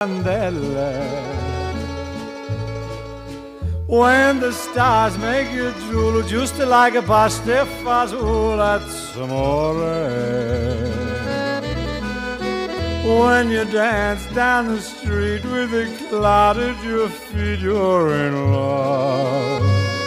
When the stars make you drool, just like a pasta fazool, that's amore. When you dance down the street with a cloud at your feet, you're in love.